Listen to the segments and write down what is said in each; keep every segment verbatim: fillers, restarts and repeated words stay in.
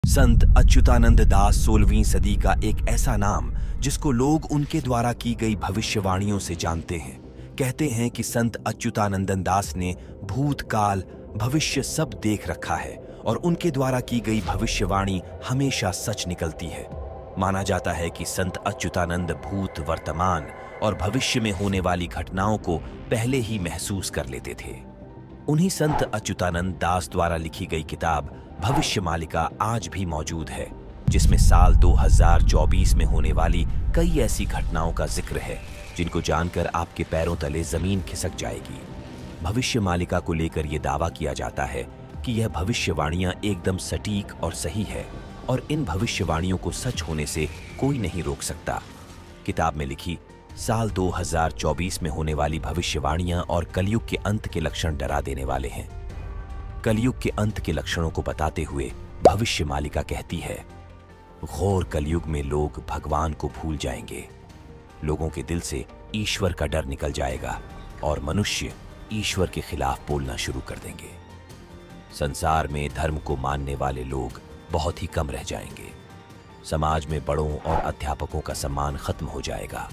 संत अच्युतानंद दास सोलहवीं सदी का एक ऐसा नाम जिसको लोग उनके द्वारा की गई भविष्यवाणियों से जानते हैं। कहते हैं कि संत अच्युतानंदन दास ने भूतकाल भविष्य सब देख रखा है और उनके द्वारा की गई भविष्यवाणी हमेशा सच निकलती है। माना जाता है कि संत अच्युतानंद भूत, वर्तमान और भविष्य में होने वाली घटनाओं को पहले ही महसूस कर लेते थे। उन्हीं संत अच्युतानंद दास द्वारा लिखी गई किताब भविष्य मालिका आज भी मौजूद है, जिसमें साल दो हज़ार चौबीस में होने वाली कई ऐसी घटनाओं का जिक्र है जिनको जानकर आपके पैरों तले जमीन खिसक जाएगी। भविष्य मालिका को लेकर यह दावा किया जाता है कि यह भविष्यवाणियां एकदम सटीक और सही है और इन भविष्यवाणियों को सच होने से कोई नहीं रोक सकता। किताब में लिखी साल दो हज़ार चौबीस में होने वाली भविष्यवाणियां और कलयुग के अंत के लक्षण डरा देने वाले हैं। कलयुग के अंत के लक्षणों को बताते हुए भविष्य मालिका कहती है, घोर कलयुग में लोग भगवान को भूल जाएंगे, लोगों के दिल से ईश्वर का डर निकल जाएगा और मनुष्य ईश्वर के खिलाफ बोलना शुरू कर देंगे। संसार में धर्म को मानने वाले लोग बहुत ही कम रह जाएंगे। समाज में बड़ों और अध्यापकों का सम्मान खत्म हो जाएगा।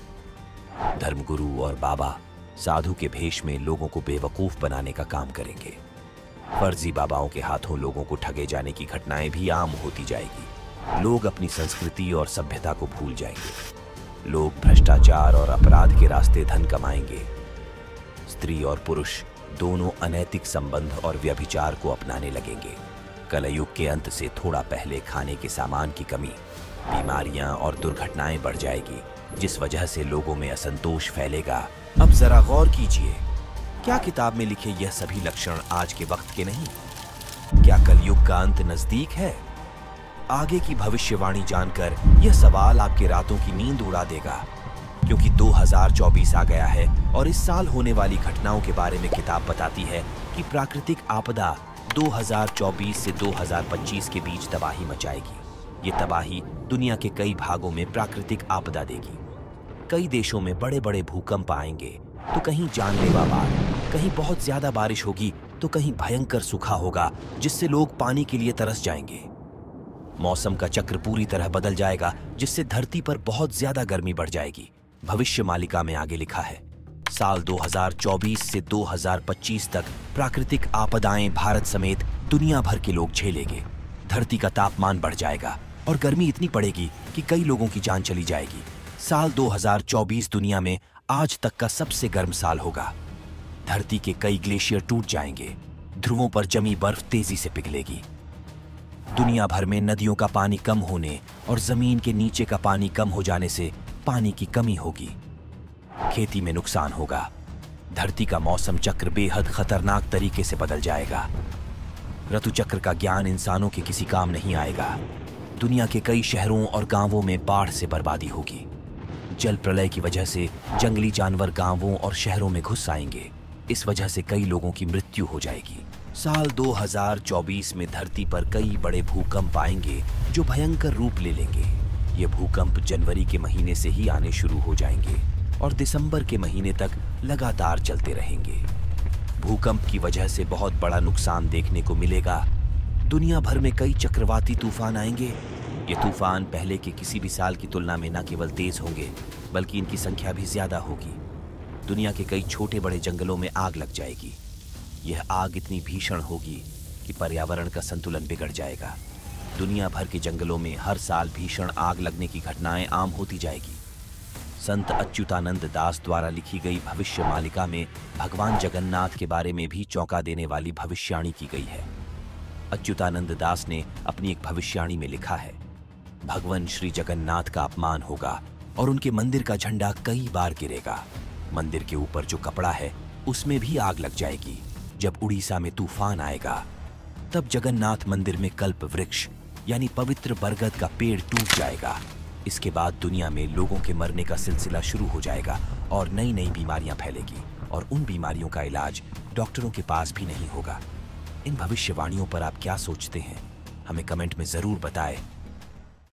धर्मगुरु और बाबा साधु के भेष में लोगों को बेवकूफ बनाने का काम करेंगे। फर्जी बाबाओं के हाथों लोगों को ठगे जाने की घटनाएं भी आम होती जाएगी। लोग अपनी संस्कृति और सभ्यता को भूल जाएंगे। लोग भ्रष्टाचार और अपराध के रास्ते धन कमाएंगे। स्त्री और पुरुष दोनों अनैतिक संबंध और व्यभिचार को अपनाने लगेंगे। कलयुग के अंत से थोड़ा पहले खाने के सामान की कमी, बीमारियां और दुर्घटनाएं बढ़ जाएगी, जिस वजह से लोगों में असंतोष फैलेगा। अब जरा गौर कीजिए, क्या किताब में लिखे यह सभी लक्षण आज के वक्त के नहीं? क्या कलयुग का अंत नजदीक है? आगे की भविष्यवाणी जानकर यह सवाल आपके रातों की नींद उड़ा देगा, क्योंकि दो हज़ार चौबीस आ गया है और इस साल होने वाली घटनाओं के बारे में किताब बताती है कि प्राकृतिक आपदा दो हज़ार चौबीस से दो हज़ार पच्चीस के बीच तबाही मचाएगी। ये तबाही दुनिया के कई भागों में प्राकृतिक आपदा देगी। कई देशों में बड़े बड़े भूकंप आएंगे, तो कहीं जानलेवा बाढ़, कहीं बहुत ज्यादा बारिश होगी तो कहीं भयंकर सूखा होगा जिससे लोग पानी के लिए तरस जाएंगे। मौसम का चक्र पूरी तरह बदल जाएगा, जिससे धरती पर बहुत ज्यादा गर्मी बढ़ जाएगी। भविष्य मालिका में आगे लिखा है, साल दो हज़ार चौबीस से दो हज़ार पच्चीस तक प्राकृतिक आपदाएं भारत समेत दुनिया भर के लोग झेलेंगे। धरती का तापमान बढ़ जाएगा और गर्मी इतनी पड़ेगी कि कई लोगों की जान चली जाएगी। साल दो हज़ार चौबीस दुनिया में आज तक का सबसे गर्म साल होगा। धरती के कई ग्लेशियर टूट जाएंगे। ध्रुवों पर जमी बर्फ तेजी से पिघलेगी। दुनिया भर में नदियों का पानी कम होने और जमीन के नीचे का पानी कम हो जाने से पानी की कमी होगी। खेती में नुकसान होगा। धरती का मौसम चक्र बेहद खतरनाक तरीके से बदल जाएगा। ऋतु चक्र का ज्ञान इंसानों के किसी काम नहीं आएगा। दुनिया के कई शहरों और गांवों में बाढ़ से बर्बादी होगी। जल प्रलय की वजह से जंगली जानवर गांवों और शहरों में घुस आएंगे। इस वजह से कई लोगों की मृत्यु हो जाएगी। साल दो हज़ार चौबीस में धरती पर कई बड़े भूकंप आएंगे जो भयंकर रूप ले लेंगे। ये भूकंप जनवरी के महीने से ही आने शुरू हो जाएंगे और दिसंबर के महीने तक लगातार चलते रहेंगे। भूकंप की वजह से बहुत बड़ा नुकसान देखने को मिलेगा। दुनिया भर में कई चक्रवाती तूफान आएंगे। ये तूफान पहले के किसी भी साल की तुलना में न केवल तेज होंगे, बल्कि इनकी संख्या भी ज्यादा होगी। दुनिया के कई छोटे बड़े जंगलों में आग लग जाएगी। यह आग इतनी भीषण होगी कि पर्यावरण का संतुलन बिगड़ जाएगा। दुनिया भर के जंगलों में हर साल भीषण आग लगने की घटनाएं आम होती जाएगी। संत अच्युतानंद दास द्वारा लिखी गई भविष्य मालिका में भगवान जगन्नाथ के बारे में भी चौंका देने वाली भविष्यवाणी की गई है। अच्युतानंद दास ने अपनी एक भविष्यवाणी में लिखा है, भगवान श्री जगन्नाथ का अपमान होगा और उनके मंदिर का झंडा कई बार गिरेगा। मंदिर के ऊपर जो कपड़ा है उसमें भी आग लग जाएगी। जब उड़ीसा में तूफान आएगा तब जगन्नाथ मंदिर में कल्प वृक्ष यानी पवित्र बरगद का पेड़ टूट जाएगा। इसके बाद दुनिया में लोगों के मरने का सिलसिला शुरू हो जाएगा और नई नई बीमारियां फैलेगी और उन बीमारियों का इलाज डॉक्टरों के पास भी नहीं होगा। इन भविष्यवाणियों पर आप क्या सोचते हैं? हमें कमेंट में जरूर बताएं।